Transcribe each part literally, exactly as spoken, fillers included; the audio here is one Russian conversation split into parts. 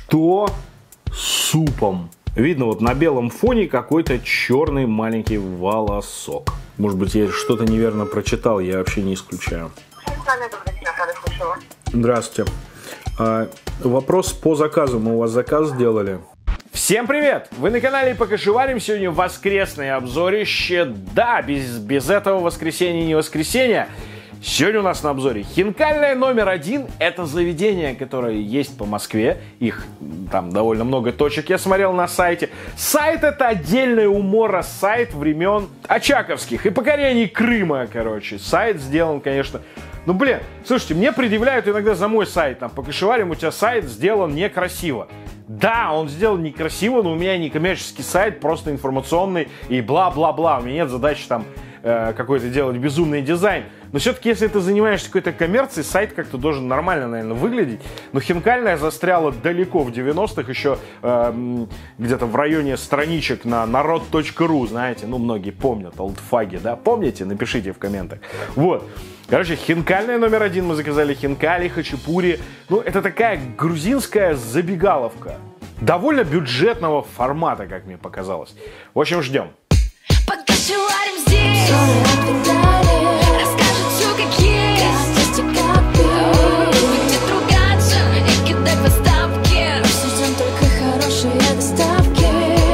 Что с супом? Видно, вот на белом фоне какой-то черный маленький волосок. Может быть, я что-то неверно прочитал, я вообще не исключаю. Здравствуйте. А, вопрос по заказу. Мы у вас заказ сделали. Всем привет! Вы на канале Покашеварим. Сегодня воскресное обзорище. Да, без, без этого воскресенье не воскресенье. Сегодня у нас на обзоре Хинкальное номер один. Это заведение, которое есть по Москве. Их там довольно много точек, я смотрел на сайте. Сайт — это отдельная умора, сайт времен очаковских и покорений Крыма, короче. Сайт сделан, конечно... Ну, блин, слушайте, мне предъявляют иногда за мой сайт. Там, Покашеварим, у тебя сайт сделан некрасиво. Да, он сделан некрасиво, но у меня не коммерческий сайт, просто информационный и бла-бла-бла. У меня нет задачи там э, какой-то делать безумный дизайн. Но все-таки, если ты занимаешься какой-то коммерцией, сайт как-то должен нормально, наверное, выглядеть. Но Хинкальное застряло далеко в девяностых, еще э, где-то в районе страничек на народ точка ру, знаете. Ну, многие помнят, олдфаги, да? Помните? Напишите в комментах. Вот. Короче, Хинкальное номер один. Мы заказали хинкали, хачапури. Ну, это такая грузинская забегаловка. Довольно бюджетного формата, как мне показалось. В общем, ждем. Покашеварим здесь. Расскажет все, как есть. Будет ругаться и кидать поставки. Все ждем только хорошие доставки.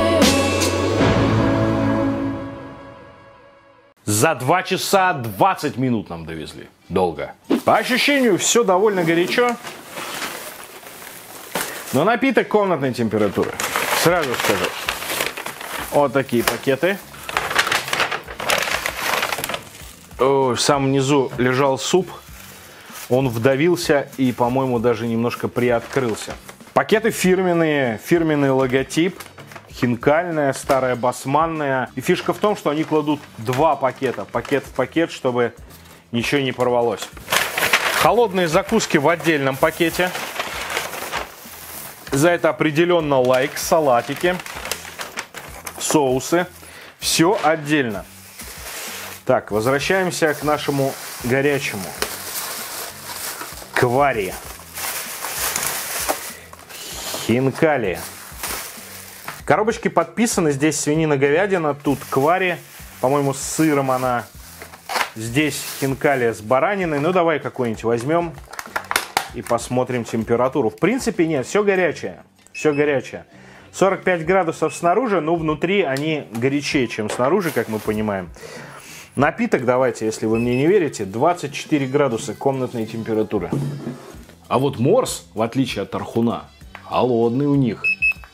За два часа двадцать минут нам довезли. Долго. По ощущению, все довольно горячо. Но напиток комнатной температуры. Сразу скажу. Вот такие пакеты. О, в самом низу лежал суп. Он вдавился и, по-моему, даже немножко приоткрылся. Пакеты фирменные. Фирменный логотип. Хинкальная, старая басманная. И фишка в том, что они кладут два пакета. Пакет в пакет, чтобы ничего не порвалось. Холодные закуски в отдельном пакете. За это определенно лайк. Салатики. Соусы. Все отдельно. Так, возвращаемся к нашему горячему. Квари. Хинкали. Коробочки подписаны. Здесь свинина-говядина, тут квари. По-моему, с сыром она. Здесь хинкали с бараниной. Ну, давай какой-нибудь возьмем и посмотрим температуру. В принципе, нет, все горячее. Все горячее. сорок пять градусов снаружи, но внутри они горячее, чем снаружи, как мы понимаем. Напиток, давайте, если вы мне не верите, двадцать четыре градуса комнатной температуры. А вот морс, в отличие от тархуна, холодный у них.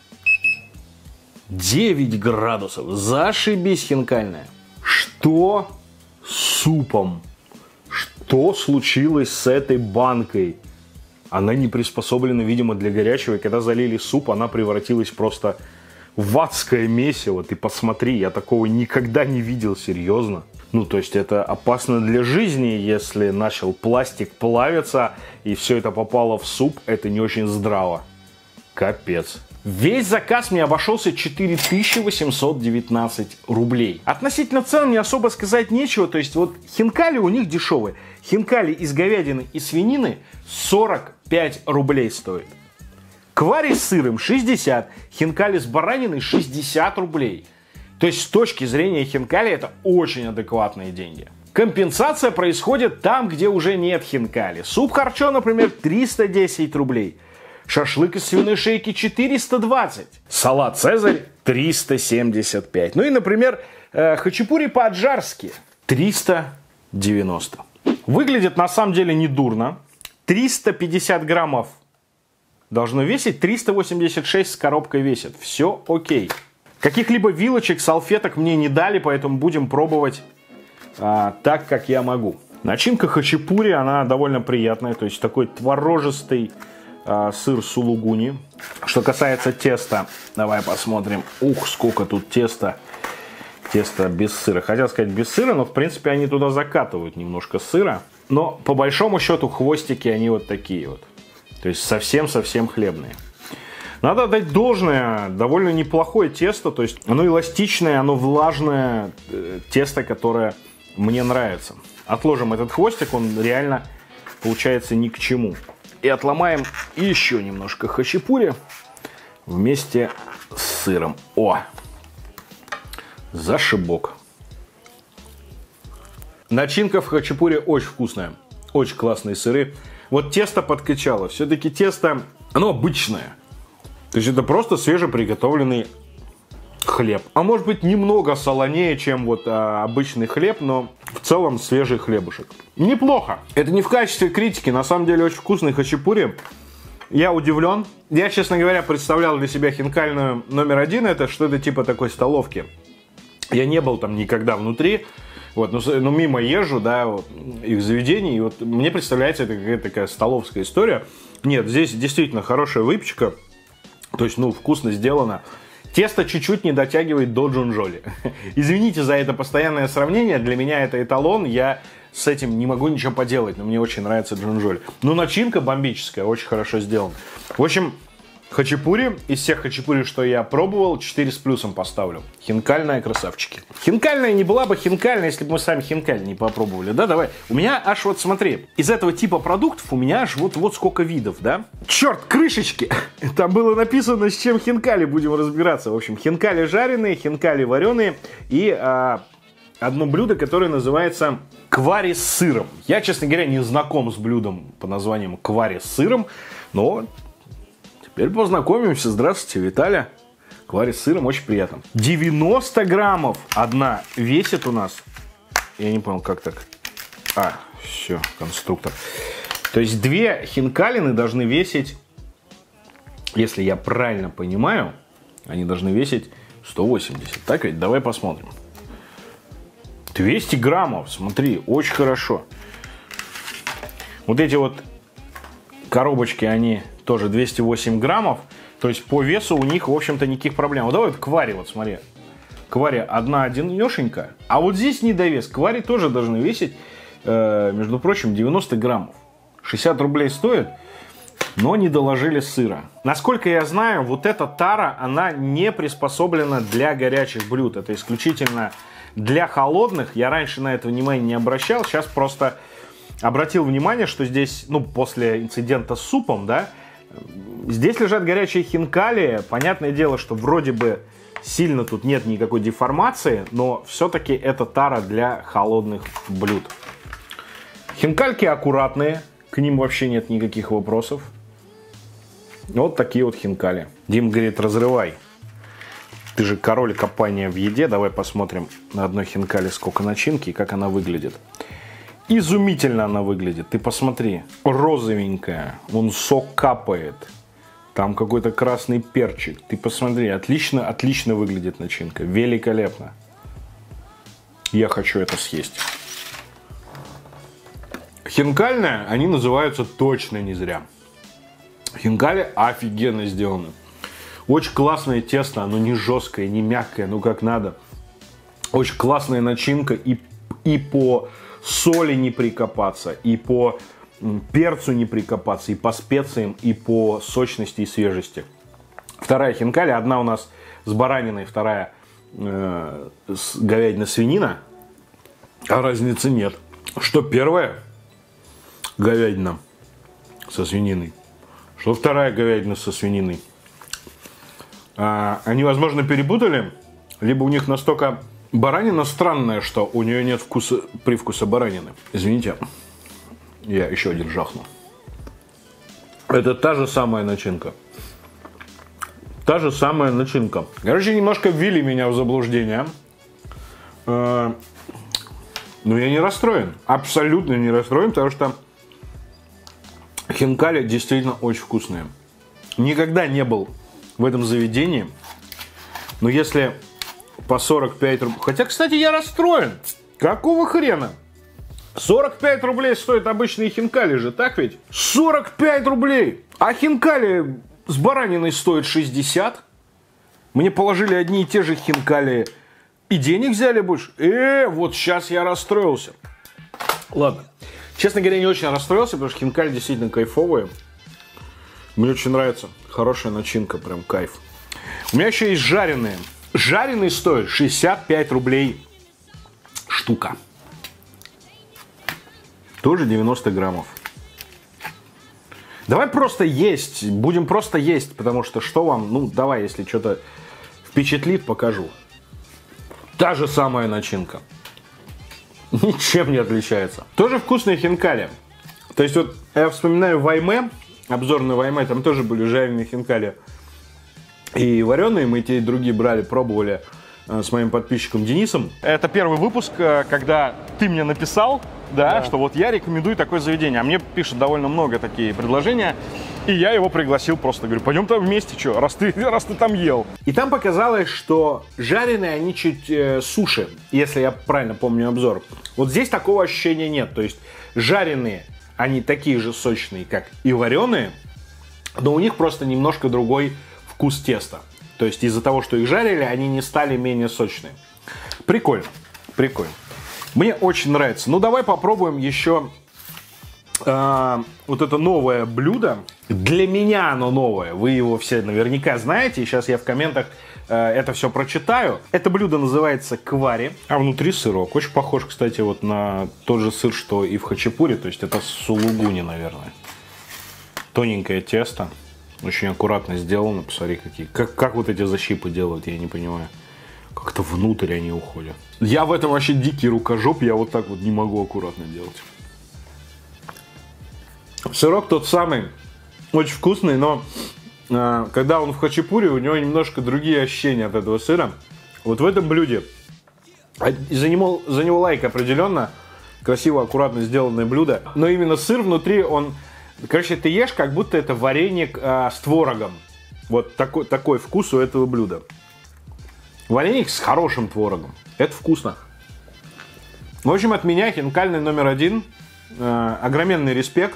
девять градусов. Зашибись, Хинкальное. Что с супом? Что случилось с этой банкой? Она не приспособлена, видимо, для горячего. И когда залили суп, она превратилась просто в адское месиво. Ты посмотри, я такого никогда не видел, серьезно. Ну, то есть это опасно для жизни, если начал пластик плавиться, и все это попало в суп. Это не очень здраво. Капец. Весь заказ мне обошелся четыре тысячи восемьсот девятнадцать рублей. Относительно цен мне особо сказать нечего. То есть вот хинкали у них дешевые. Хинкали из говядины и свинины сорок пять рублей стоит. Квари с сыром шестьдесят. Хинкали с бараниной шестьдесят рублей. То есть с точки зрения хинкали это очень адекватные деньги. Компенсация происходит там, где уже нет хинкали. Суп харчо, например, триста десять рублей. Шашлык из свиной шейки четыреста двадцать. Салат Цезарь триста семьдесят пять. Ну и, например, э, хачапури по-аджарски триста девяносто. Выглядит на самом деле недурно. триста пятьдесят граммов должно весить, триста восемьдесят шесть с коробкой весит. Все окей. Каких-либо вилочек, салфеток мне не дали, поэтому будем пробовать а, так, как я могу. Начинка хачапури, она довольно приятная. То есть такой творожистый а, сыр сулугуни. Что касается теста, давай посмотрим. Ух, сколько тут теста. Тесто без сыра. Хотел сказать без сыра, но в принципе они туда закатывают немножко сыра. Но по большому счету хвостики они вот такие вот. То есть совсем-совсем хлебные. Надо отдать должное, довольно неплохое тесто, то есть оно эластичное, оно влажное, э, тесто, которое мне нравится. Отложим этот хвостик, он реально получается ни к чему. И отломаем еще немножко хачапури. вместе с сыром. О! Зашибок. Начинка в хачапури очень вкусная. Очень классные сыры. Вот тесто подкачало. Все-таки тесто, оно обычное. То есть это просто свежеприготовленный хлеб. А может быть немного солонее, чем вот а, обычный хлеб, но в целом свежий хлебушек. Неплохо. Это не в качестве критики. На самом деле очень вкусный хачапури. Я удивлен. Я, честно говоря, представлял для себя хинкальную номер один. Это что-то типа такой столовки. Я не был там никогда внутри. Вот, ну, ну, мимо езжу, да, вот, их заведений. И вот мне представляется, это какая-то такая столовская история. Нет, здесь действительно хорошая выпечка. То есть, ну, вкусно сделано. Тесто чуть-чуть не дотягивает до джунжоли. Извините за это постоянное сравнение. Для меня это эталон. Я с этим не могу ничего поделать. Но мне очень нравится джунжоли. Ну, начинка бомбическая. Очень хорошо сделана. В общем, хачапури. Из всех хачапури, что я пробовал, четыре с плюсом поставлю. Хинкальная, красавчики. Хинкальная не была бы хинкальная, если бы мы сами хинкаль не попробовали. Да, давай. У меня аж вот смотри. Из этого типа продуктов у меня аж вот, вот сколько видов, да? Черт, крышечки. Там было написано, с чем хинкали будем разбираться. В общем, хинкали жареные, хинкали вареные и а, одно блюдо, которое называется квари с сыром. Я, честно говоря, не знаком с блюдом по названием квари с сыром, но... Теперь познакомимся. Здравствуйте, Виталий. Квари с сыром, очень приятно. девяносто граммов одна весит у нас. Я не понял, как так. А, все, конструктор. То есть две хинкалины должны весить, если я правильно понимаю, они должны весить сто восемьдесят. Так ведь? Давай посмотрим. двести граммов, смотри, очень хорошо. Вот эти вот коробочки, они... тоже двести восемь граммов. То есть по весу у них, в общем-то, никаких проблем. Вот давай вот квари, вот смотри. Квари одна одинешенькая. А вот здесь недовес. Квари тоже должны весить, э, между прочим, девяносто граммов. шестьдесят рублей стоит, но не доложили сыра. Насколько я знаю, вот эта тара, она не приспособлена для горячих блюд. Это исключительно для холодных. Я раньше на это внимание не обращал. Сейчас просто обратил внимание, что здесь, ну, после инцидента с супом, да, здесь лежат горячие хинкали. Понятное дело, что вроде бы сильно тут нет никакой деформации, но все-таки это тара для холодных блюд. Хинкальки аккуратные, к ним вообще нет никаких вопросов. Вот такие вот хинкали. Дим говорит, разрывай. Ты же король копания в еде. Давай посмотрим на одной хинкали, сколько начинки и как она выглядит. Изумительно она выглядит. Ты посмотри. Розовенькая. Вон сок капает. Там какой-то красный перчик. Ты посмотри. Отлично, отлично выглядит начинка. Великолепно. Я хочу это съесть. Хинкальная, они называются точно не зря. Хинкали офигенно сделаны. Очень классное тесто. Оно не жесткое, не мягкое. Ну как надо. Очень классная начинка. И, и по... соли не прикопаться, и по перцу не прикопаться, и по специям, и по сочности и свежести. Вторая хинкали, одна у нас с бараниной, вторая э, с говядина-свинина, а разницы нет. Что первая говядина со свининой, что вторая говядина со свининой. А, они, возможно, перепутали, либо у них настолько... Баранина странная, что у нее нет вкуса, привкуса баранины. Извините, я еще один жахну. Это та же самая начинка. Та же самая начинка. Короче, немножко ввели меня в заблуждение. Но я не расстроен. Абсолютно не расстроен, потому что хинкали действительно очень вкусные. Никогда не был в этом заведении. Но если... по сорок пять рублей. Хотя, кстати, я расстроен. Какого хрена? сорок пять рублей стоят обычные хинкали же, так ведь? сорок пять рублей! А хинкали с бараниной стоят шестьдесят. Мне положили одни и те же хинкали. И денег взяли больше. Э, вот сейчас я расстроился. Ладно. Честно говоря, не очень расстроился, потому что хинкали действительно кайфовые. Мне очень нравится. Хорошая начинка, прям кайф. У меня еще есть жареные. Жареный стоит шестьдесят пять рублей штука. Тоже девяносто граммов. Давай просто есть, будем просто есть, потому что что вам, ну давай, если что-то впечатлит, покажу. Та же самая начинка. Ничем не отличается. Тоже вкусные хинкали. То есть вот я вспоминаю Вайме, обзор на Вайме, там тоже были жареные хинкали и вареные. Мы те и другие брали, пробовали э, с моим подписчиком Денисом. Это первый выпуск, когда ты мне написал, да, да, что вот я рекомендую такое заведение. А мне пишут довольно много такие предложения. И я его пригласил просто. Говорю, пойдем там вместе, что, раз ты, раз ты там ел. И там показалось, что жареные они чуть э, суше, если я правильно помню обзор. Вот здесь такого ощущения нет. То есть жареные, они такие же сочные, как и вареные, но у них просто немножко другой вкус теста. То есть из-за того, что их жарили, они не стали менее сочные. Прикольно, прикольно. Мне очень нравится. Ну, давай попробуем еще э, вот это новое блюдо. Для меня оно новое. Вы его все наверняка знаете. И сейчас я в комментах э, это все прочитаю. Это блюдо называется квари. А внутри сырок. Очень похож, кстати, вот на тот же сыр, что и в хачапури. То есть это сулугуни, наверное. Тоненькое тесто. Очень аккуратно сделано. Посмотри, какие. Как, как вот эти защипы делают, я не понимаю. Как-то внутрь они уходят. Я в этом вообще дикий рукожоп. Я вот так вот не могу аккуратно делать. Сырок тот самый. Очень вкусный, но э, когда он в хачапури, у него немножко другие ощущения от этого сыра. Вот в этом блюде за него, за него лайк определенно. Красиво, аккуратно сделанное блюдо. Но именно сыр внутри, он... Короче, ты ешь, как будто это вареник э, с творогом. Вот такой, такой вкус у этого блюда. Вареник с хорошим творогом. Это вкусно. В общем, от меня хинкальный номер один. Э, огроменный респект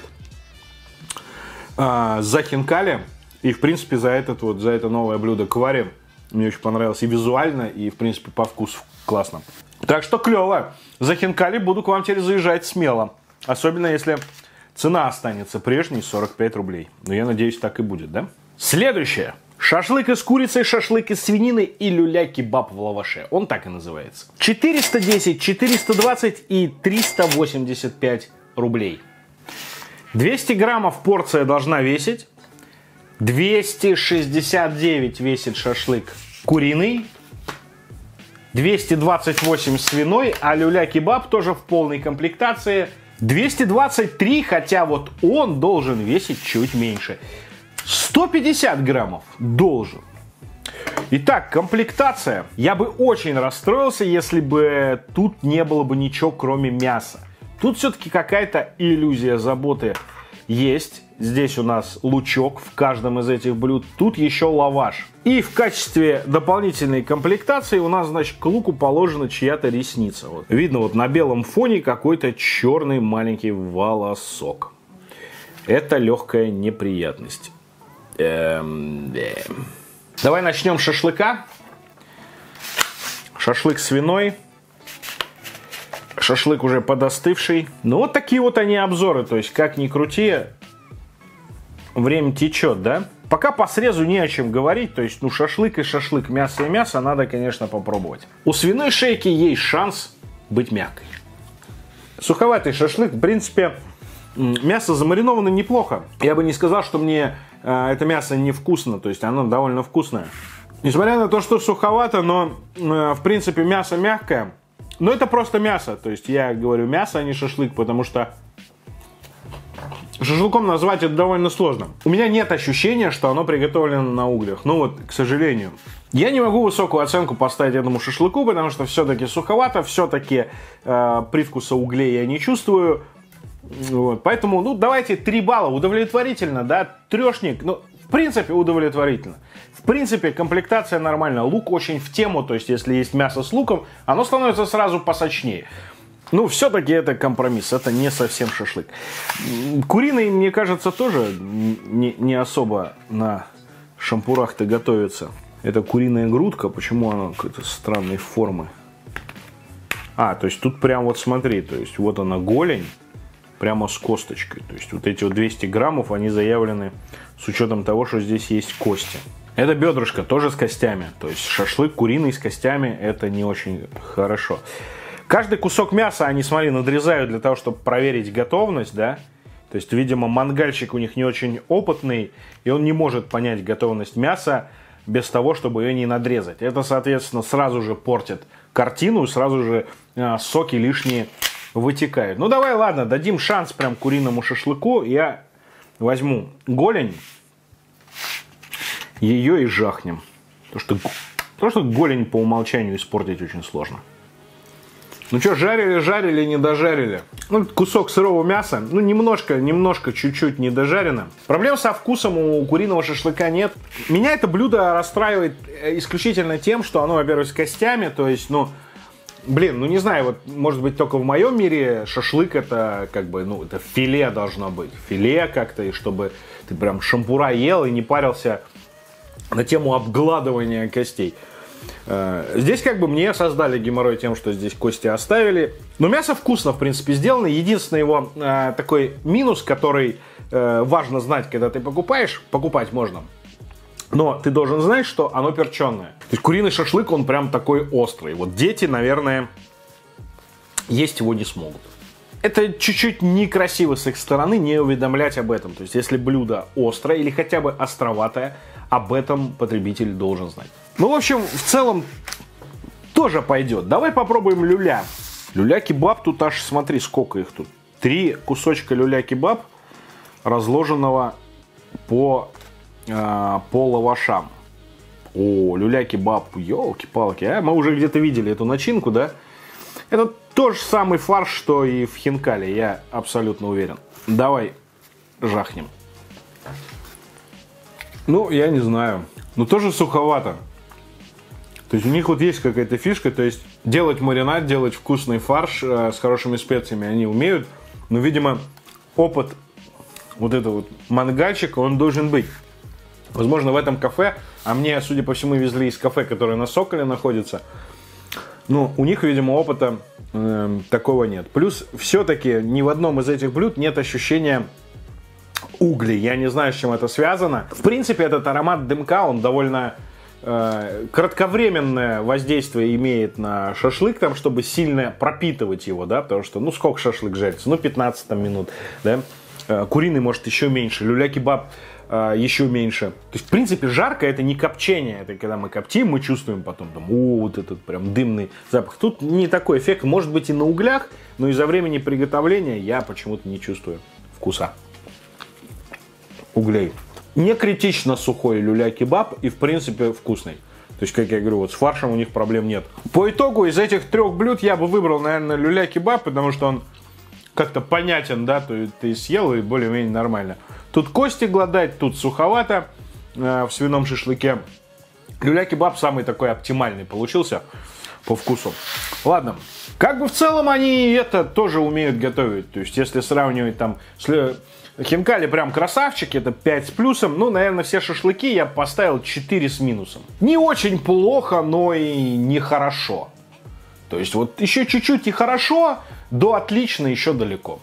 э, за хинкали. И, в принципе, за, этот вот, за это новое блюдо квари. Мне очень понравилось и визуально, и, в принципе, по вкусу классно. Так что клево. За хинкали буду к вам теперь заезжать смело. Особенно, если цена останется прежней, сорок пять рублей. Но я надеюсь, так и будет, да? Следующее. Шашлык из курицы, шашлык из свинины и люля-кебаб в лаваше. Он так и называется. четыреста десять, четыреста двадцать и триста восемьдесят пять рублей. двести граммов порция должна весить. двести шестьдесят девять весит шашлык куриный. двести двадцать восемь свиной, а люля-кебаб тоже в полной комплектации. двести двадцать три, хотя вот он должен весить чуть меньше. сто пятьдесят граммов должен. Итак, комплектация. Я бы очень расстроился, если бы тут не было бы ничего, кроме мяса. Тут все-таки какая-то иллюзия заботы есть. Здесь у нас лучок в каждом из этих блюд. Тут еще лаваш. И в качестве дополнительной комплектации у нас, значит, к луку положена чья-то ресница. Вот. Видно вот на белом фоне какой-то черный маленький волосок. Это легкая неприятность. Эм, эм. Давай начнем с шашлыка. Шашлык свиной. Шашлык уже подостывший. Ну вот такие вот они обзоры. То есть как ни крути, время течет, да? Пока по срезу не о чем говорить. То есть ну шашлык и шашлык, мясо и мясо надо, конечно, попробовать. У свиной шейки есть шанс быть мягкой. Суховатый шашлык, в принципе, мясо замариновано неплохо. Я бы не сказал, что мне э, это мясо невкусно. То есть оно довольно вкусное. Несмотря на то, что суховато, но э, в принципе мясо мягкое. Но это просто мясо. То есть я говорю мясо, а не шашлык, потому что шашлыком назвать это довольно сложно. У меня нет ощущения, что оно приготовлено на углях. Ну вот, к сожалению. Я не могу высокую оценку поставить этому шашлыку, потому что все-таки суховато, все-таки э, привкуса углей я не чувствую. Вот. Поэтому, ну, давайте три балла. Удовлетворительно, да? Трешник, ну, в принципе, удовлетворительно. В принципе, комплектация нормальная. Лук очень в тему, то есть, если есть мясо с луком, оно становится сразу посочнее. Ну, все-таки это компромисс, это не совсем шашлык. Куриный, мне кажется, тоже не, не особо на шампурах-то готовится. Это куриная грудка, почему она какой-то странной формы? А, то есть тут прям вот смотри, то есть вот она голень, прямо с косточкой. То есть вот эти вот двести граммов, они заявлены с учетом того, что здесь есть кости. Это бедрышко, тоже с костями. То есть шашлык куриный с костями, это не очень хорошо. Каждый кусок мяса они, смотри, надрезают для того, чтобы проверить готовность, да. То есть, видимо, мангальщик у них не очень опытный, и он не может понять готовность мяса без того, чтобы ее не надрезать. Это, соответственно, сразу же портит картину, сразу же э, соки лишние вытекают. Ну, давай, ладно, дадим шанс прям куриному шашлыку. Я возьму голень, ее и жахнем. Потому что, потому что голень по умолчанию испортить очень сложно. Ну что, жарили, жарили, не дожарили. Ну, кусок сырого мяса, ну, немножко, немножко, чуть-чуть не дожарено. Проблем со вкусом у куриного шашлыка нет. Меня это блюдо расстраивает исключительно тем, что оно, во-первых, с костями, то есть, ну, блин, ну, не знаю, вот, может быть, только в моем мире шашлык это, как бы, ну, это филе должно быть. Филе как-то, и чтобы ты прям шампура ел и не парился на тему обгладывания костей. Здесь как бы мне создали геморрой тем, что здесь кости оставили. Но мясо вкусно, в принципе, сделано. Единственный его э, такой минус, который э, важно знать, когда ты покупаешь, покупать можно. Но ты должен знать, что оно перченое. То есть куриный шашлык, он прям такой острый. Вот дети, наверное, есть его не смогут. Это чуть-чуть некрасиво с их стороны не уведомлять об этом. То есть если блюдо острое или хотя бы островатое, об этом потребитель должен знать. Ну, в общем, в целом тоже пойдет. Давай попробуем люля. Люля-кебаб тут аж, смотри, сколько их тут. Три кусочка люля-кебаб, разложенного по, э, по лавашам. О, люля-кебаб, елки-палки. А? Мы уже где-то видели эту начинку, да? Это тот же самый фарш, что и в хинкале, я абсолютно уверен. Давай жахнем. Ну, я не знаю. Но тоже суховато. То есть у них вот есть какая-то фишка. То есть делать маринад, делать вкусный фарш э, с хорошими специями они умеют. Но, видимо, опыт вот этого вот мангальщика, он должен быть. Возможно, в этом кафе, а мне, судя по всему, везли из кафе, которое на Соколе находится. Ну, у них, видимо, опыта э, такого нет. Плюс, все-таки ни в одном из этих блюд нет ощущения углей. Я не знаю, с чем это связано. В принципе, этот аромат дымка, он довольно э, кратковременное воздействие имеет на шашлык, там, чтобы сильно пропитывать его, да, потому что, ну, сколько шашлык жарится? Ну, пятнадцать там, минут, да. Э, куриный, может, еще меньше. Люля-кебаб э, еще меньше. То есть, в принципе, жарко — это не копчение. Это когда мы коптим, мы чувствуем потом, там, о, вот этот прям дымный запах. Тут не такой эффект. Может быть, и на углях, но из-за времени приготовления я почему-то не чувствую вкуса углей. Не критично сухой люля-кебаб и, в принципе, вкусный. То есть, как я говорю, вот с фаршем у них проблем нет. По итогу из этих трех блюд я бы выбрал, наверное, люля-кебаб, потому что он как-то понятен, да, то ты съел и более-менее нормально. Тут кости гладать, тут суховато э, в свином шашлыке. Люля-кебаб самый такой оптимальный получился по вкусу. Ладно, как бы в целом они это тоже умеют готовить. То есть, если сравнивать там с... Хинкали прям красавчики, это пять с плюсом. Ну, наверное, все шашлыки я поставил четыре с минусом. Не очень плохо, но и не хорошо. То есть вот еще чуть-чуть и хорошо, до отлично еще далеко.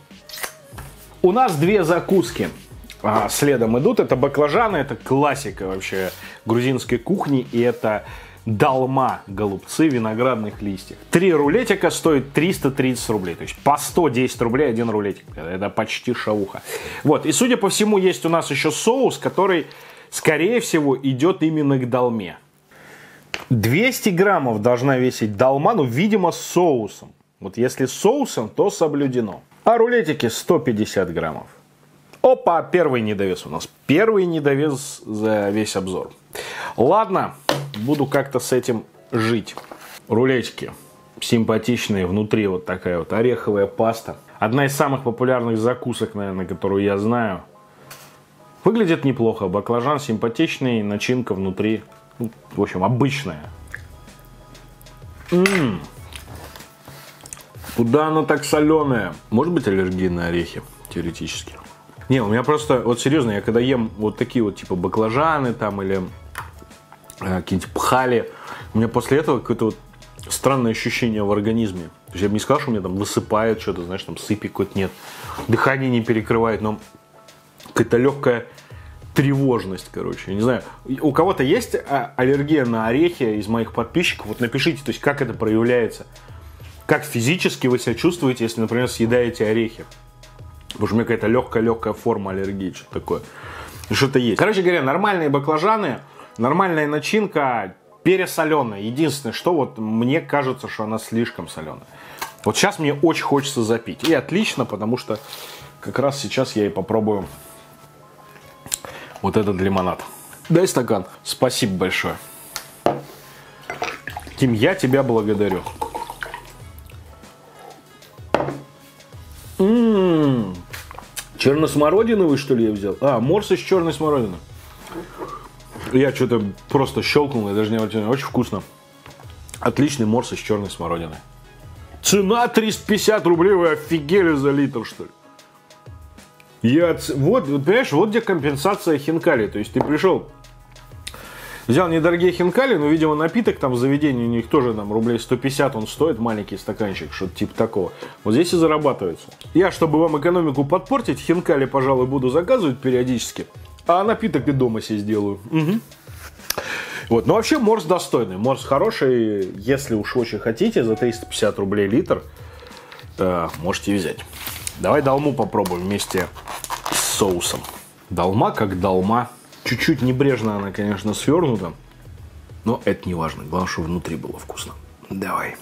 У нас две закуски а, следом идут. Это баклажаны, это классика вообще грузинской кухни. И это долма, голубцы виноградных листьев. Три рулетика стоит триста тридцать рублей. То есть по сто десять рублей один рулетик. Это почти шавуха. Вот. И судя по всему, есть у нас еще соус, который, скорее всего, идет именно к долме. двести граммов должна весить долма, но, видимо, с соусом. Вот если с соусом, то соблюдено. А рулетики сто пятьдесят граммов. Опа, первый недовес у нас. Первый недовес за весь обзор. Ладно, буду как-то с этим жить. Рулетики симпатичные, внутри вот такая вот ореховая паста. Одна из самых популярных закусок, наверное, которую я знаю. Выглядит неплохо. Баклажан симпатичный, начинка внутри, ну, в общем, обычная. М-м-м. Куда она так соленая? Может быть, аллергия на орехи, теоретически. Не, у меня просто, вот серьезно, я когда ем вот такие вот типа баклажаны там или э, какие-нибудь пхали, у меня после этого какое-то вот странное ощущение в организме. То есть я бы не сказал, что у меня там высыпает что-то, знаешь, там сыпи какой-то нет, дыхание не перекрывает, но какая-то легкая тревожность, короче. Я не знаю, у кого-то есть аллергия на орехи из моих подписчиков? Вот напишите, то есть как это проявляется. Как физически вы себя чувствуете, если, например, съедаете орехи? Потому что у меня какая-то легкая-легкая форма аллергии, что-то такое. Что-то есть. Короче говоря, нормальные баклажаны, нормальная начинка, пересоленая. Единственное, что вот мне кажется, что она слишком соленая. Вот сейчас мне очень хочется запить. И отлично, потому что как раз сейчас я и попробую вот этот лимонад. Дай стакан. Спасибо большое. Тим, я тебя благодарю. М-м-м. Черносмородиновый, что ли, я взял? А, морс из черной смородины. Я что-то просто щелкнул, я даже не обратил. Очень вкусно. Отличный морс из черной смородины. Цена триста пятьдесят рублей, вы офигели за литр, что ли? Я... Вот, понимаешь, вот где компенсация хинкали. То есть ты пришел, взял недорогие хинкали, но, видимо, напиток там в заведении у них тоже там рублей сто пятьдесят он стоит, маленький стаканчик, что-то типа такого. Вот здесь и зарабатывается. Я, чтобы вам экономику подпортить, хинкали, пожалуй, буду заказывать периодически, а напиток и дома себе сделаю. Угу. Вот, но вообще морс достойный, морс хороший, если уж очень хотите, за триста пятьдесят рублей литр э, можете взять. Давай долму попробуем вместе с соусом. Долма как долма. Чуть-чуть небрежно она, конечно, свернута. Но это не важно. Главное, чтобы внутри было вкусно. Давай.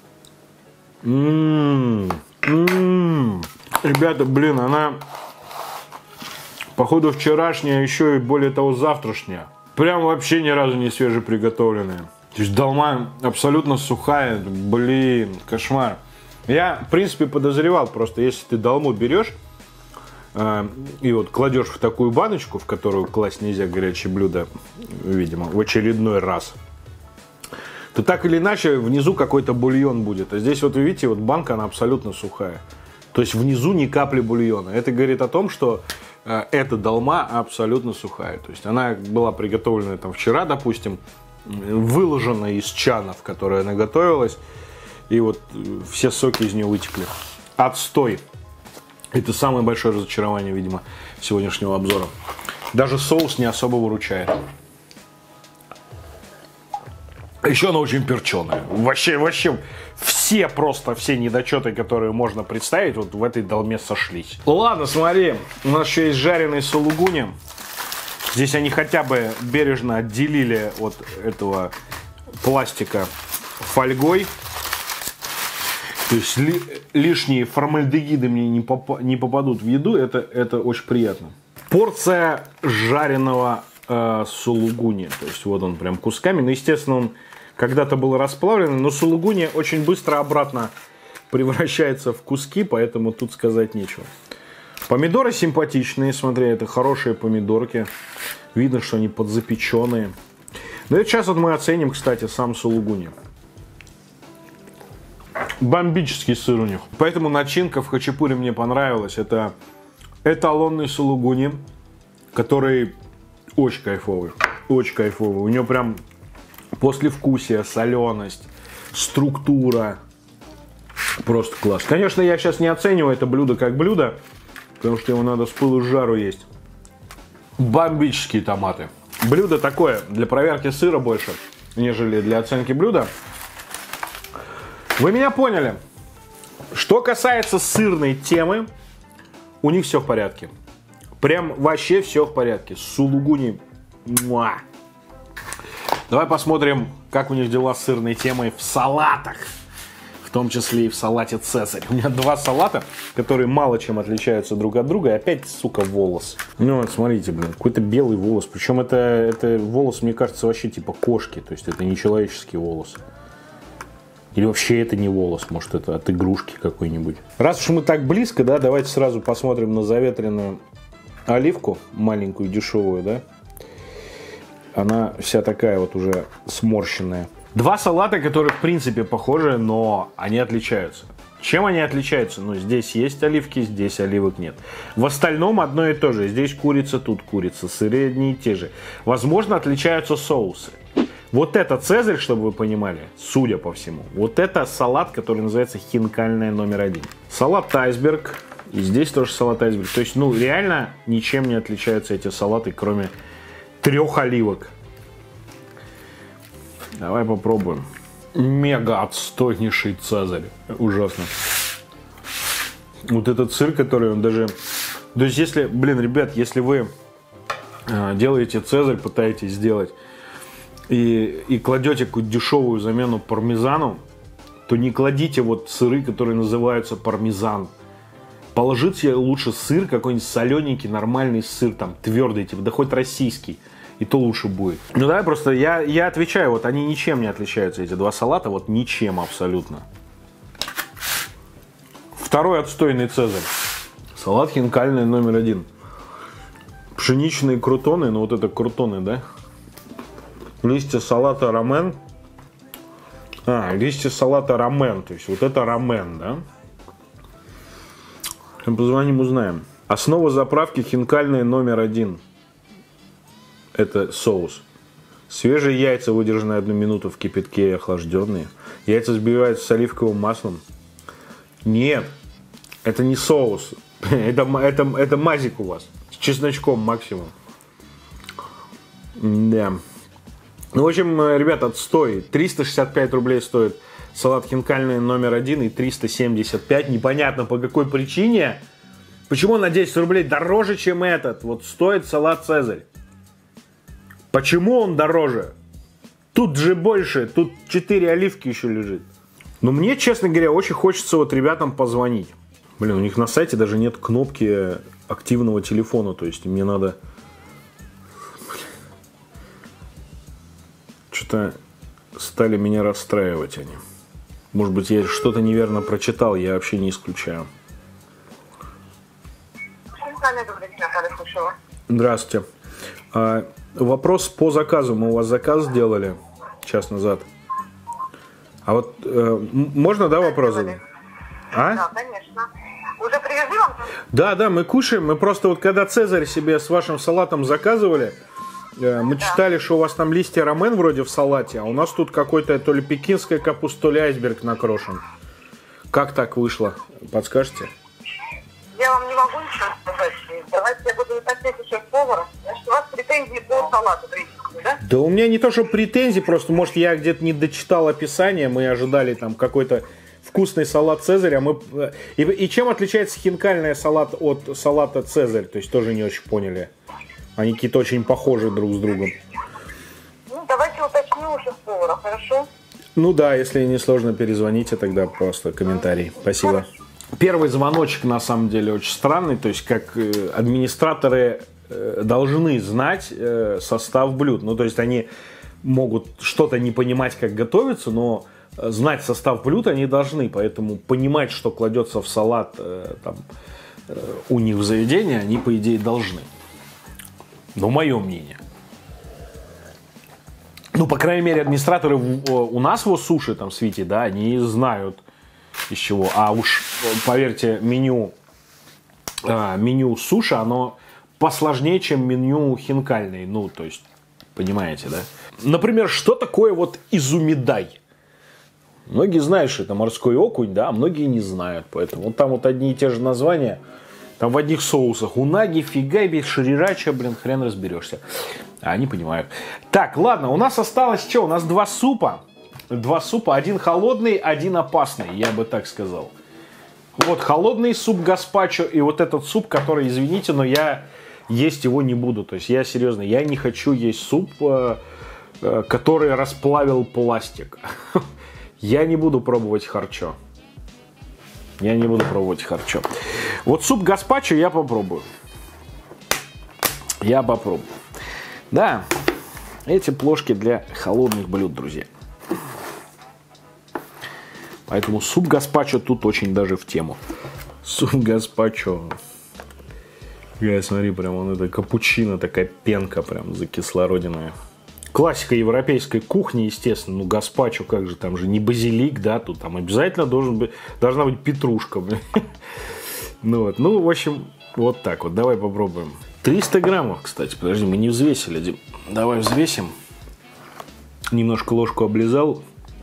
М-м-м. М-м-м. Ребята, блин, она походу вчерашняя, еще и более того завтрашняя. Прям вообще ни разу не свежеприготовленная. То есть долма абсолютно сухая. Блин, кошмар. Я, в принципе, подозревал, просто если ты долму берешь э, и вот кладешь в такую баночку, в которую класть нельзя горячее блюдо, видимо, в очередной раз, то так или иначе внизу какой-то бульон будет. А здесь вот вы видите, вот банка, она абсолютно сухая. То есть внизу ни капли бульона. Это говорит о том, что э, эта долма абсолютно сухая. То есть она была приготовлена там вчера, допустим, выложена из чана, в которой она готовилась. И вот все соки из нее вытекли. Отстой. Это самое большое разочарование, видимо, сегодняшнего обзора. Даже соус не особо выручает. Еще она очень перченая. Вообще, вообще, все просто, все недочеты, которые можно представить, вот в этой долме сошлись. Ладно, смотри, у нас еще есть жареные сулугуни. Здесь они хотя бы бережно отделили от этого пластика фольгой. То есть ли, лишние формальдегиды мне не, попа не попадут в еду, это, это очень приятно. Порция жареного э, сулугуни. То есть вот он прям кусками. Ну, естественно, он когда-то был расплавлен, но сулугуни очень быстро обратно превращается в куски, поэтому тут сказать нечего. Помидоры симпатичные, смотри, это хорошие помидорки. Видно, что они подзапеченные. Ну и сейчас вот мы оценим, кстати, сам сулугуни. Бомбический сыр у них. Поэтому начинка в хачапури мне понравилась. Это эталонный сулугуни, который очень кайфовый. Очень кайфовый. У него прям послевкусие, соленость, структура. Просто класс. Конечно, я сейчас не оцениваю это блюдо как блюдо, потому что его надо с пылу с жару есть. Бомбические томаты. Блюдо такое для проверки сыра больше, нежели для оценки блюда. Вы меня поняли. Что касается сырной темы, у них все в порядке. Прям вообще все в порядке. Сулугуни. Муа. Давай посмотрим, как у них дела с сырной темой в салатах. В том числе и в салате «Цезарь». У меня два салата, которые мало чем отличаются друг от друга. И опять, сука, волос. Ну вот, смотрите, блин, какой-то белый волос. Причем это, это волос, мне кажется, вообще типа кошки. То есть это не человеческий волос. Или вообще это не волос, может это от игрушки какой-нибудь. Раз уж мы так близко, да, давайте сразу посмотрим на заветренную оливку, маленькую, дешевую, да. Она вся такая вот уже сморщенная. Два салата, которые в принципе похожи, но они отличаются. Чем они отличаются? Ну, здесь есть оливки, здесь оливок нет. В остальном одно и то же. Здесь курица, тут курица, сыры одни и те же. Возможно, отличаются соусы. Вот это «Цезарь», чтобы вы понимали, судя по всему. Вот это салат, который называется хинкальная номер один. Салат «Айсберг». И здесь тоже салат «Айсберг». То есть, ну, реально ничем не отличаются эти салаты, кроме трех оливок. Давай попробуем. Мега отстойнейший «Цезарь». Ужасно. Вот этот сыр, который он даже... То есть, если, блин, ребят, если вы э, делаете цезарь, пытаетесь сделать, и, и кладете какую-то дешевую замену пармезану, то не кладите вот сыры, которые называются пармезан. Положите лучше сыр, какой-нибудь солененький, нормальный сыр, там, твердый, типа, да хоть российский. И то лучше будет. Ну да, просто я, я отвечаю, вот они ничем не отличаются, эти два салата, вот ничем абсолютно. Второй отстойный цезарь. Салат хинкальный номер один. Пшеничные крутоны, ну вот это крутоны, да? Листья салата рамен. А, листья салата рамен, то есть вот это рамен, да? Позвоним, узнаем. Основа заправки хинкальная номер один. Это соус. Свежие яйца, выдержанные одну минуту в кипятке и охлажденные. Яйца взбиваются с оливковым маслом. Нет, это не соус. Это, это, это мазик у вас. С чесночком максимум. Да. Ну, в общем, ребят, отстой. триста шестьдесят пять рублей стоит салат хинкальный номер один и триста семьдесят пять. Непонятно по какой причине. Почему он на десять рублей дороже, чем этот? Вот стоит салат Цезарь. Почему он дороже? Тут же больше, тут четыре оливки еще лежит. Но мне, честно говоря, очень хочется вот ребятам позвонить. Блин, у них на сайте даже нет кнопки активного телефона, то есть мне надо... Что-то стали меня расстраивать они. Может быть, я что-то неверно прочитал, я вообще не исключаю. Здравствуйте. А, вопрос по заказу. Мы у вас заказ сделали час назад. А вот э, можно, да, вопрос задать? А? Да, конечно. Уже привезли вам? Да, да, мы кушаем. Мы просто вот когда Цезарь себе с вашим салатом заказывали, э, мы да. читали, что у вас там листья ромен вроде в салате, а у нас тут какой-то то ли пекинская капуста, то ли айсберг накрошен. Как так вышло? Подскажете? Я вам не могу ничего сказать. Давайте я буду относиться шеф-повара. Значит, у вас претензии по салату, да? Да у меня не то, что претензии, просто, может, я где-то не дочитал описание, мы ожидали там какой-то вкусный салат Цезарь, а мы... И, и чем отличается хинкальный салат от салата Цезарь? То есть тоже не очень поняли. Они какие-то очень похожи друг с другом. Ну, давайте уточню у шеф-повара, хорошо? Ну да, если не сложно, перезвоните тогда, просто комментарий. Спасибо. Первый звоночек, на самом деле, очень странный. То есть, как администраторы должны знать состав блюд. Ну, то есть, они могут что-то не понимать, как готовится, но знать состав блюд они должны. Поэтому понимать, что кладется в салат там, у них в заведении, они, по идее, должны. Но мое мнение. Ну, по крайней мере, администраторы у нас в суши, там, Свити, да, они знают, из чего. А уж, поверьте, меню, а, меню суши, оно посложнее, чем меню хинкальный. Ну, то есть, понимаете, да? Например, что такое вот изумидай? Многие знают, что это морской окунь, да, а многие не знают. Поэтому вот там вот одни и те же названия, там в одних соусах. Унаги, фигаби, шрирача, блин, хрен разберешься. А они понимают. Так, ладно, у нас осталось что? У нас два супа. Два супа, один холодный, один опасный, я бы так сказал. Вот холодный суп гаспачо и вот этот суп, который, извините, но я есть его не буду. То есть я серьезно, я не хочу есть суп, который расплавил пластик. Я не буду пробовать харчо. Я не буду пробовать харчо. Вот суп гаспачо я попробую. Я попробую. Да, эти плошки для холодных блюд, друзья. Поэтому суп гаспачо тут очень даже в тему. Суп гаспачо. Я смотри, прям он это капучино, такая пенка прям закислороденная. Классика европейской кухни, естественно. Ну, гаспачо, как же, там же не базилик, да, тут там обязательно должен быть, должна быть петрушка. Ну вот, ну, в общем, вот так вот. Давай попробуем. триста граммов, кстати, подожди, мы не взвесили, Дим. Давай взвесим. Немножко ложку облизал.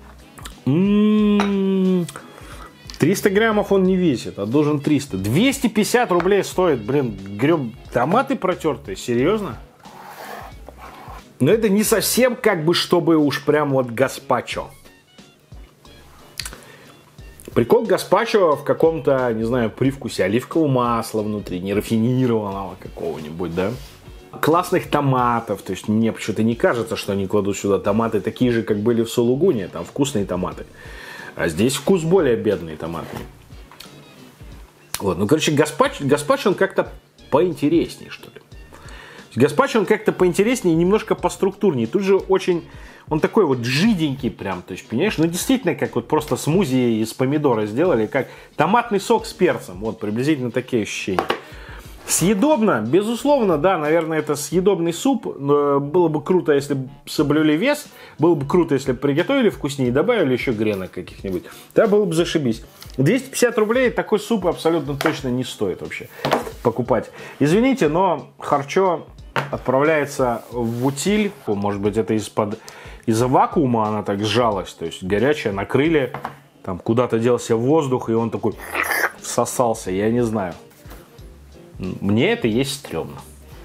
М-м-м. триста граммов он не весит, а должен триста. двести пятьдесят рублей стоит, блин, греб, томаты протертые, серьезно? Но это не совсем как бы, чтобы уж прям вот гаспачо. Прикол гаспачо в каком-то, не знаю, привкусе оливкового масла внутри, нерафинированного какого-нибудь, да? Классных томатов, то есть мне почему-то не кажется, что они кладут сюда томаты такие же, как были в сулугуне, там вкусные томаты. А здесь вкус более бедный томатный. Вот, ну, короче, гаспачо, гаспачо он как-то поинтереснее, что ли. Гаспачо он как-то поинтереснее, немножко поструктурнее. Тут же очень, он такой вот жиденький прям, то есть, понимаешь, ну, действительно, как вот просто смузи из помидора сделали, как томатный сок с перцем, вот, приблизительно такие ощущения. Съедобно, безусловно, да, наверное, это съедобный суп. Было бы круто, если бы соблюли вес. Было бы круто, если бы приготовили вкуснее и добавили еще гренок каких-нибудь. Да, было бы зашибись. двести пятьдесят рублей такой суп абсолютно точно не стоит вообще покупать. Извините, но харчо отправляется в утиль. Может быть, это из-под из-за вакуума она так сжалась. То есть горячая, накрыли, там куда-то делся воздух, и он такой всосался, я не знаю. Мне это есть стрёмно.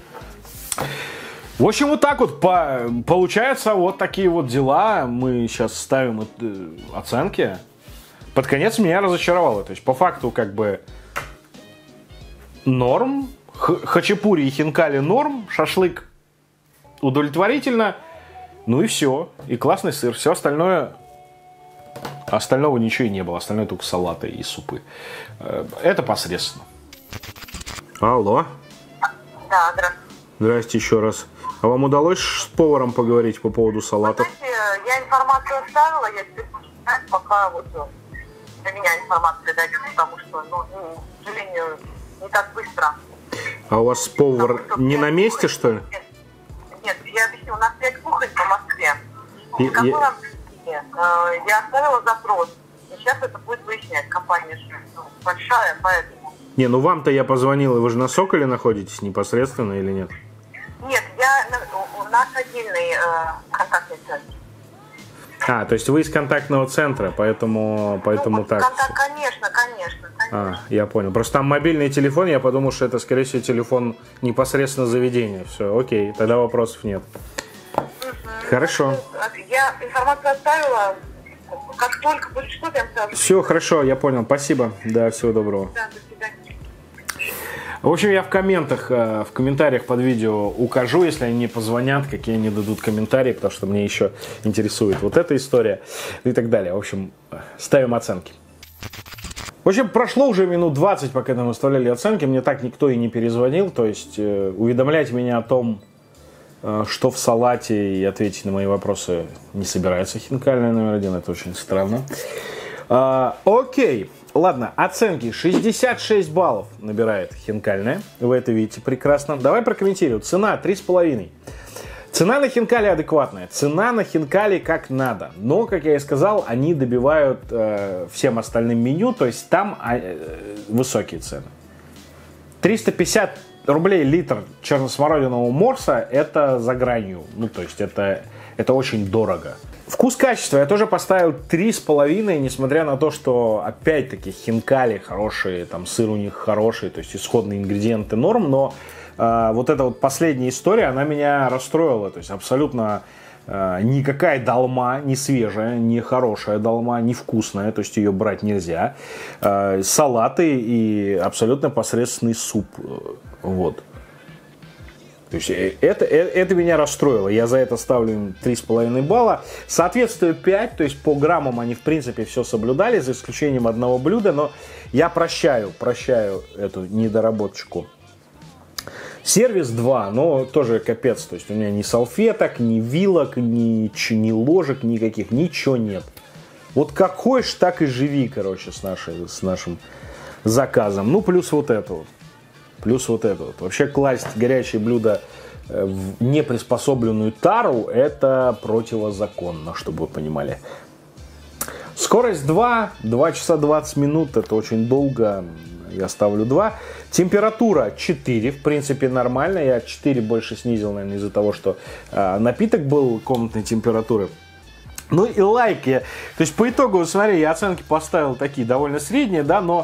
В общем, вот так вот по, получается вот такие вот дела. Мы сейчас ставим э, оценки. Под конец меня разочаровало. То есть по факту как бы норм. Х- хачапури и хинкали норм. Шашлык удовлетворительно. Ну и все. И классный сыр. Все остальное... Остального ничего и не было. Остальное только салаты и супы. Э, это посредственно. Алло. Да, здравствуйте. Здрасте еще раз. А вам удалось с поваром поговорить по поводу салатов? Вы знаете, я информацию оставила, я теперь буду читать, пока вот до меня информация дойдет, потому что, ну, к сожалению, не так быстро. А у вас повар Потому, не на месте, кухонь, что ли? Нет, нет, я объясню, у нас пять кухонь по Москве. И, В какой и... вам причине? Я оставила запрос, и сейчас это будет выяснять. Компания большая, поэтому... Не, ну вам-то я позвонил, и вы же на Соколе находитесь непосредственно или нет? Нет, я, у нас отдельный э, контактный центр. А, то есть вы из контактного центра, поэтому, поэтому ну, так. Контакт, конечно, конечно, конечно. А, я понял. Просто там мобильный телефон, я подумал, что это, скорее всего, телефон непосредственно заведения. Все, окей, тогда вопросов нет. Угу. Хорошо. Я информацию оставила, как только будет что-то, я вам скажу. Все, хорошо, я понял, спасибо. Да, всего доброго. Да, до свидания. В общем, я в комментах, в комментариях под видео укажу, если они мне позвонят, какие они дадут комментарии, потому что мне еще интересует вот эта история и так далее. В общем, ставим оценки. В общем, прошло уже минут двадцать, пока мы выставляли оценки, мне так никто и не перезвонил, то есть э, уведомлять меня о том, э, что в салате, и ответить на мои вопросы не собирается хинкальная номер один, это очень странно. А, окей. Ладно, оценки. шестьдесят шесть баллов набирает хинкальная. Вы это видите прекрасно. Давай прокомментирую. Цена три с половиной. Цена на хинкали адекватная. Цена на хинкали как надо. Но, как я и сказал, они добивают э, всем остальным меню. То есть там э, высокие цены. триста пятьдесят рублей литр черносмородинового морса — это за гранью. Ну, то есть это, это очень дорого. Вкус-качество я тоже поставил три с половиной, несмотря на то, что опять-таки хинкали хорошие, там сыр у них хороший, то есть исходные ингредиенты норм, но э, вот эта вот последняя история, она меня расстроила, то есть абсолютно э, никакая долма, не свежая, не хорошая долма, не вкусная, то есть ее брать нельзя, э, салаты и абсолютно посредственный суп, вот. То есть это, это меня расстроило. Я за это ставлю им три с половиной балла. Соответствие пять, то есть по граммам они в принципе все соблюдали, за исключением одного блюда, но я прощаю, прощаю эту недоработочку. Сервис два, но тоже капец. То есть у меня ни салфеток, ни вилок, ни, ни ложек никаких, ничего нет. Вот как хочешь, так и живи, короче, с, нашей, с нашим заказом. Ну, плюс вот это вот. Плюс вот это вот. Вообще класть горячее блюдо в неприспособленную тару — это противозаконно, чтобы вы понимали. Скорость два, два часа двадцать минут, это очень долго, я ставлю два. Температура четыре, в принципе нормально, я четыре больше снизил, наверное, из-за того, что э, напиток был комнатной температуры. Ну и лайки, то есть по итогу, смотри, я оценки поставил такие довольно средние, да, но...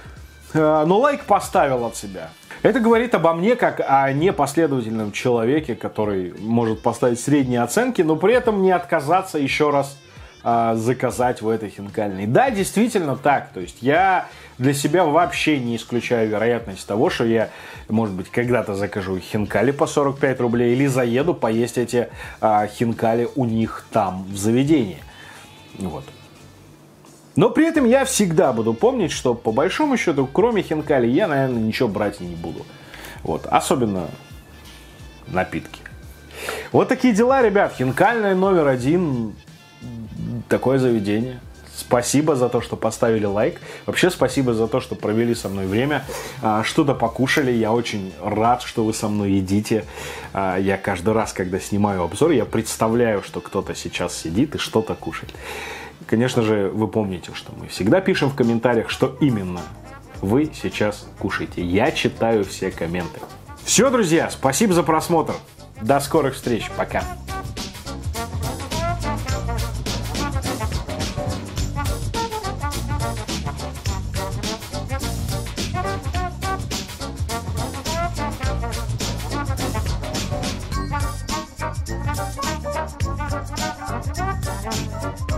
Но лайк поставил от себя. Это говорит обо мне как о непоследовательном человеке, который может поставить средние оценки, но при этом не отказаться еще раз а, заказать в этой хинкальной. Да, действительно так. То есть я для себя вообще не исключаю вероятность того, что я, может быть, когда-то закажу хинкали по сорок пять рублей или заеду поесть эти а, хинкали у них там в заведении. Вот. Но при этом я всегда буду помнить, что по большому счету, кроме хинкали, я, наверное, ничего брать не буду. Вот. Особенно напитки. Вот такие дела, ребят. Хинкальная номер один. Такое заведение. Спасибо за то, что поставили лайк. Вообще спасибо за то, что провели со мной время. Что-то покушали. Я очень рад, что вы со мной едите. Я каждый раз, когда снимаю обзор, я представляю, что кто-то сейчас сидит и что-то кушает. Конечно же, вы помните, что мы всегда пишем в комментариях, что именно вы сейчас кушаете. Я читаю все комменты. Все, друзья, спасибо за просмотр. До скорых встреч. Пока. We'll be right back.